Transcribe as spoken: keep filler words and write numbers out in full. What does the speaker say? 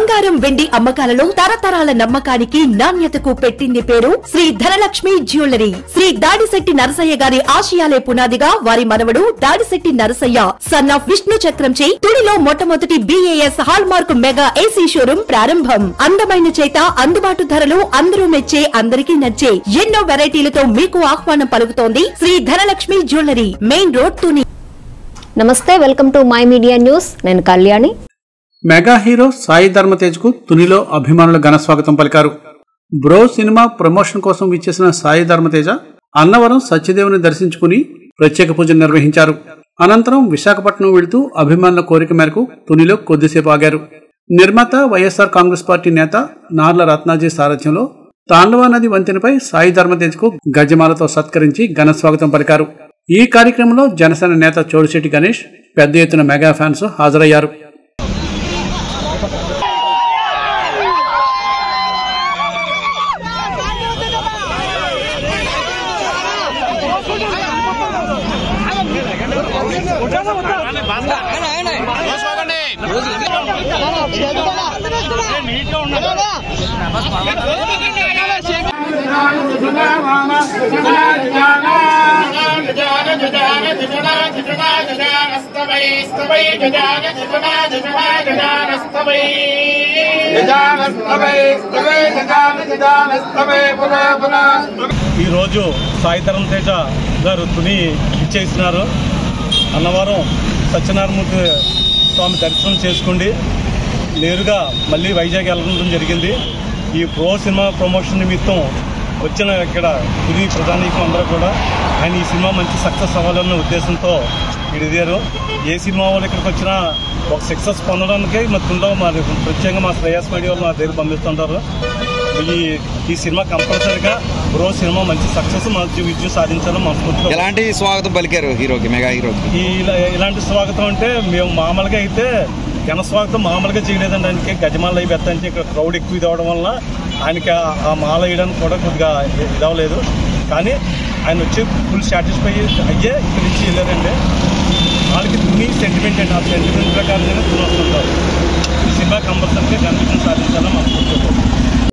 బంగారం వెండి అమ్మకాలలో తరతరాల నమ్మకానికి నాణ్యతకు పెట్టింది పేరు శ్రీ ధనలక్ష్మి జ్యువెలరీ. శ్రీ దాడిశెట్టి నరసయ్య గారి ఆశయాలే పునాదిగా వారి మనవడు దాడిశెట్టి నరసయ్య సన్ ఆఫ్ విష్ణు చక్రంచే తుడిలో మొట్టమొదటి BAS hallmark mega AC showroom ప్రారంభం. అందమైన చేత అందుబాటు ధరలు అందరూ మెచ్చే అందరికీ నచ్చే ఎన్నో వెరైటీలతో మీకు ఆహ్వానం పలుకుతోంది Sri Dhanalakshmi jewellery, main road Tuni. నమస్తే, welcome to my media news. నేను కళ్యాణి. మెగా హీరో సాయి ధర్మతేజ్ కు తునిలో అభిమానులు ఘన స్వాగతం పలికారు. బ్రో సినిమా ప్రమోషన్ కోసం విచ్చేసిన సాయి ధర్మతేజ అన్నవరం సత్యదేవుని దర్శించుకుని ప్రత్యేక పూజలు నిర్వహించారు. అనంతరం విశాఖపట్నం వెళుతూ అభిమానుల కోరిక మేరకు తునిలో కొద్దిసేపు ఆగారు. నిర్మాత వైఎస్ఆర్ కాంగ్రెస్ పార్టీ నేత నార్ల రత్నాజీ సారథ్యంలో తాండవ నది వంతెనపై సాయి ధర్మతేజ్ కు గజమాలతో సత్కరించి ఘన స్వాగతం పలికారు. ఈ కార్యక్రమంలో జనసేన నేత చోడిశెట్టి గణేష్, పెద్ద ఎత్తున మెగా ఫ్యాన్స్ హాజరయ్యారు. ఈ రోజు సాయి ధర్మతేజ గారు తుని ఇచ్చేసినారు. అన్నవరం సత్యనారాయణమూర్తి స్వామి దర్శనం చేసుకోండి, నేరుగా మళ్ళీ వైజాగ్ వెళ్ళడం జరిగింది. ఈ ప్రో సినిమా ప్రమోషన్ నిమిత్తం వచ్చిన ఇక్కడ తుని ప్రధానికం అందరూ కూడా ఆయన ఈ సినిమా మంచి సక్సెస్ అవ్వాలన్న ఉద్దేశంతో ఇడిదారు. ఏ సినిమా వాళ్ళు ఇక్కడికి వచ్చినా ఒక సక్సెస్ పొందడానికి మా తుండో మా ప్రత్యేకంగా మా శ్రేయస్ మీడియా వాళ్ళు మా దగ్గర పంపిస్తుంటారు. ఈ ఈ సినిమా కంపల్సరిగా బ్రో సినిమా మంచి సక్సెస్ మంచి విజయం సాధించాలని మనస్ఫూర్తిగా. ఎలాంటి స్వాగతం పలికారు హీరోకి, మెగా హీరోకి? ఈ ఇలాంటి స్వాగతం అంటే మేము మామూలుగా అయితే ఘన స్వాగతం మామూలుగా చేయలేదండి. ఆయనకి గజమాల అయి పెట్టడానికి ఇక్కడ క్రౌడ్ ఎక్కువ ఇది అవడం వల్ల ఆయనకి ఆ మాల వేయడానికి కూడా కొద్దిగా ఇదవలేదు. కానీ ఆయన వచ్చి ఫుల్ సాటిస్ఫై అయ్యే ఇక్కడి నుంచి వెళ్ళారండి. వాళ్ళకి తుని సెంటిమెంట్ అండి, ఆ సెంటిమెంట్ ప్రకారంగానే తుని వస్తుంటారు. ఈ సినిమా కంపల్సరీగా ఘన విజయం సాధించాలని మనస్ఫూర్తిగా.